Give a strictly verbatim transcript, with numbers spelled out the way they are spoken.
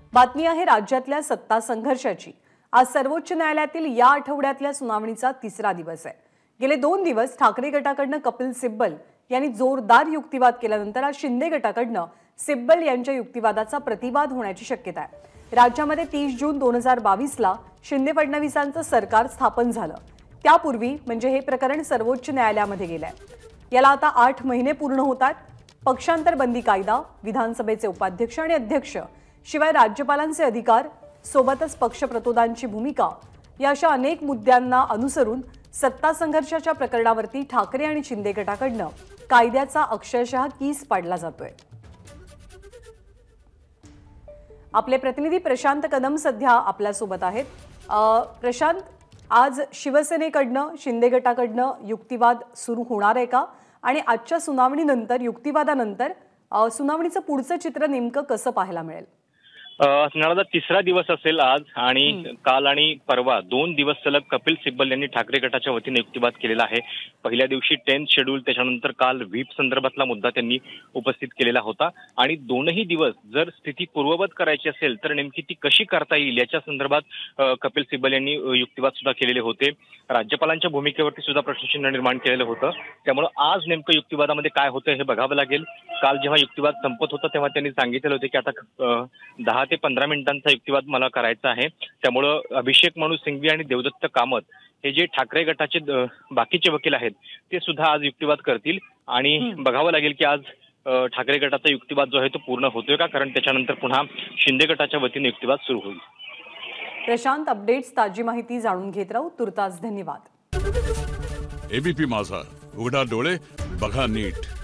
बातमी आहे राज्यातल्या सत्ता संघर्षाची। आज सर्वोच्च न्यायालयातील या आठवड्यातल्या सुनावणीचा तिसरा दिवस आहे। गेले दोन दिवस ठाकरे गटाकडनं कपिल सिब्बल यांनी जोरदार युक्तिवाद केल्यानंतर आज शिंदे गटाकडनं सिब्बल यांच्या युक्तिवादाचा प्रतिवाद होण्याची शक्यता आहे। राज्यामध्ये तीस जून दोन हजार बावीस ला शिंदे फडणवीसांचं सरकार स्थापन झालं। त्यापूर्वी म्हणजे हे प्रकरण सर्वोच्च न्यायालयामध्ये गेलंय। याला आता आठ महिने पूर्ण होतात। पक्षांतर बंदी कायदा, विधानसभेचे उपाध्यक्ष आणि अध्यक्ष, शिवाय राज्यपालांचे अधिकार, सोबतच पक्षप्रतोदांची भूमिका या अशा अनेक मुद्द्यांना अनुसरून सत्ता संघर्षाच्या प्रकरणावरती ठाकरे आणि शिंदे गटाकडनं कायद्याचा अक्षरशः कीस पाडला जातोय। आपले प्रतिनिधी प्रशांत कदम सध्या आपल्या सोबत आहेत। प्रशांत, आज शिवसेनेकडनं शिंदे गटाकडनं युक्तिवाद सुरू होणार आहे का आणि आजच्या सुनावणीनंतर युक्तिवादानंतर सुनावणीचं पुढचं चित्र नेमकं कसं पाहायला मिळेल? नाळाचा तिसरा दिवस असेल आज आणि काल आणि परवा दोन दिवस सलग कपिल सिब्बल यांनी ठाकरे गटाच्या वतीने युक्तिवाद केलेला आहे। पहिल्या दिवशी टेन्थ शेड्यूल, त्याच्यानंतर काल व्हीप संदर्भातला मुद्दा त्यांनी उपस्थित केलेला होता आणि दोनही दिवस जर स्थिती पूर्ववत करायची असेल तर नेमकी ती कशी करता येईल याच्या संदर्भात कपिल सिब्बल यांनी युक्तिवाद सुद्धा केलेले होते। राज्यपालांच्या भूमिकेवरती सुद्धा प्रश्नचिन्ह निर्माण केलेलं होतं। त्यामुळे आज नेमकं युक्तिवादामध्ये काय होतं हे बघावं लागेल। काल जेव्हा युक्तिवाद संपत होता तेव्हा त्यांनी सांगितलेलं होतं की आता दहा ते पंधरा मिनिटांचा युक्तिवाद मला करायचा आहे। त्यामुळं अभिषेक मनु सिंघवी आणि देवदत्त कामत हे जे ठाकरे गटाचे बाकीचे वकील आहेत ते सुद्धा आज युक्तिवाद करतील आणि बघावं लागेल की आज ठाकरे गटाचा युक्तिवाद जो आहे तो पूर्ण होतोय का, कारण त्याच्यानंतर पुन्हा शिंदे गटाच्या वतीने युक्तिवाद सुरू होईल। प्रशांत, अपडेट्स ताजी माहिती जाणून घेत राहू। तुर्तास धन्यवाद। एबीपी माझा, उघडा डोळे बघा नीट।